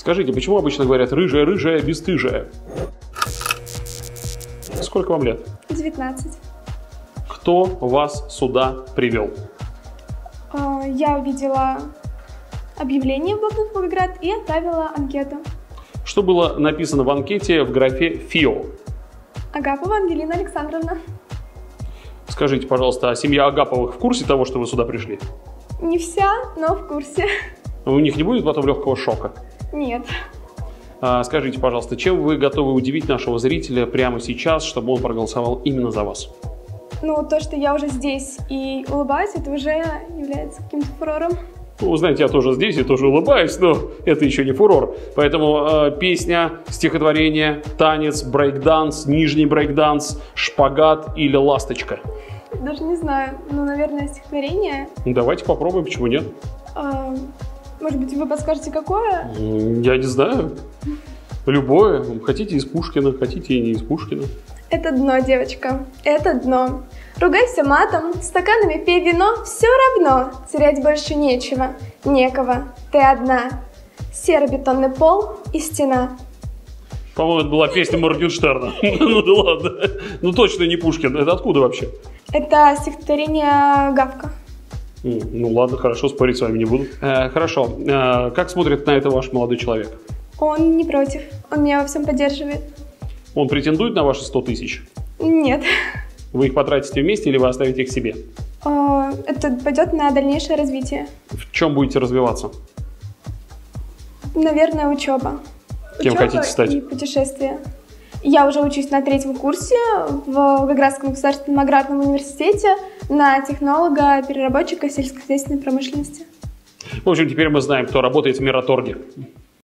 Скажите, почему обычно говорят рыжая-рыжая, бесстыжая? Сколько вам лет? 19. Кто вас сюда привел? Я увидела объявление в блокнот Волгоград и отправила анкету. Что было написано в анкете в графе ФИО? Агапова Ангелина Александровна. Скажите, пожалуйста, а семья Агаповых в курсе того, что вы сюда пришли? Не вся, но в курсе. У них не будет потом легкого шока? Нет. Скажите, пожалуйста, чем вы готовы удивить нашего зрителя прямо сейчас, чтобы он проголосовал именно за вас? Ну, то, что я уже здесь и улыбаюсь, это уже является каким-то фурором. Ну, знаете, я тоже здесь и тоже улыбаюсь, но это еще не фурор. Поэтому песня, стихотворение, танец, брейкданс, нижний брейкданс, шпагат или ласточка? Даже не знаю. Ну, наверное, стихотворение. Давайте попробуем, почему нет? Может быть, вы подскажете, какое? Я не знаю. Любое. Хотите из Пушкина, хотите и не из Пушкина. Это дно, девочка. Это дно. Ругайся матом, стаканами пей вино, все равно терять больше нечего, некого, ты одна. Серо-бетонный пол и стена. По-моему, это была песня Моргенштерна. Ну да ладно. Ну точно не Пушкин. Это откуда вообще? Это стихотворение Гавка. Ну ладно, хорошо, спорить с вами не буду. Хорошо. Как смотрит на это ваш молодой человек? Он не против. Он меня во всем поддерживает. Он претендует на ваши 100 тысяч? Нет. Вы их потратите вместе или вы оставите их себе? Это пойдет на дальнейшее развитие. В чем будете развиваться? Наверное, учеба. Кем хотите стать? И путешествия. Я уже учусь на 3-м курсе в Волгоградском государственном аграрном университете на технолога-переработчика сельскохозяйственной промышленности. В общем, теперь мы знаем, кто работает в Мираторге.